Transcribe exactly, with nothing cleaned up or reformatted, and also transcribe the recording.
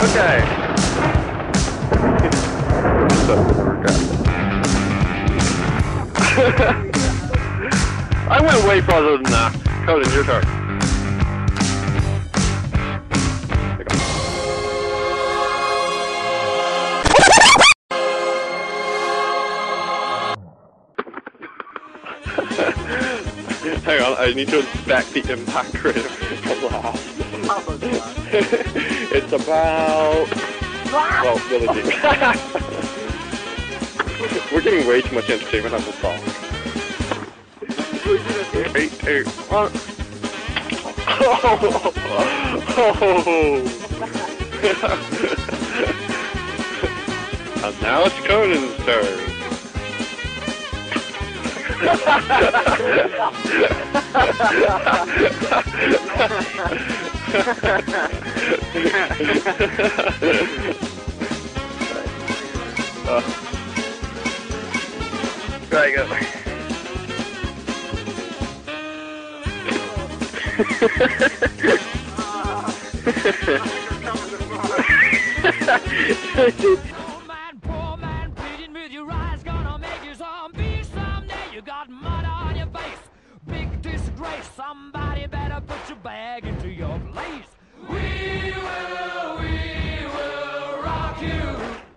Okay. I went way farther than that. Conan, your turn. Hang on, I need to inspect the impact rate of last. It's about... well, really deep. We're getting way too much entertainment on this song. Three, two, one. Oh! Oh! And now it's Conan's turn. uh. There you go. Old man, poor man, pleading with your eyes, gonna make you zombie someday. You got mud on your face, big disgrace. Somebody better put your bag into your place. We will, we will rock you.